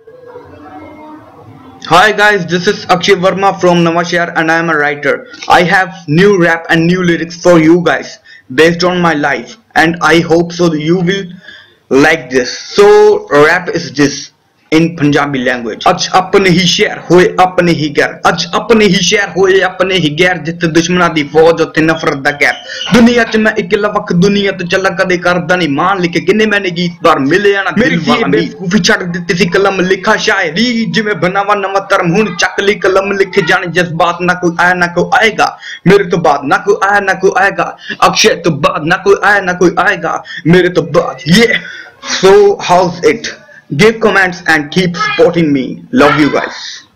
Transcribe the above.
Hi guys, this is Akshay Verma from Nawanshahriya and I am a writer. I have new rap and new lyrics for you guys based on my life and I hope so that you will like this. So rap is this in Punjabi language. Aj apne hi शहर होए अपने ही घर अज अपने ही शहर होए अपने ही गैर जिथे दुश्मना दी फौज उत्थे नफरत दा गैर दुनिया च मैं इकला वक्त दुनिया तो चला कदे करदा नहीं मान लिखे किन्ने मैंने गीत बार मिले ना दिल वाला बेवकूफी छड़ दित्ती सी कलम लिखा शायरी जिवें बनावा नवा धर्म हुण चक ली कलम लिखे जाने जज्बात ना कोई आया ना कोई आएगा मेरे तो बाद ना कोई आया ना कोई आएगा अक्षय तो बाद ना कोई आया ना कोई आएगा मेरे तो बाद ये so how's it? Give comments and keep supporting me. Love you guys.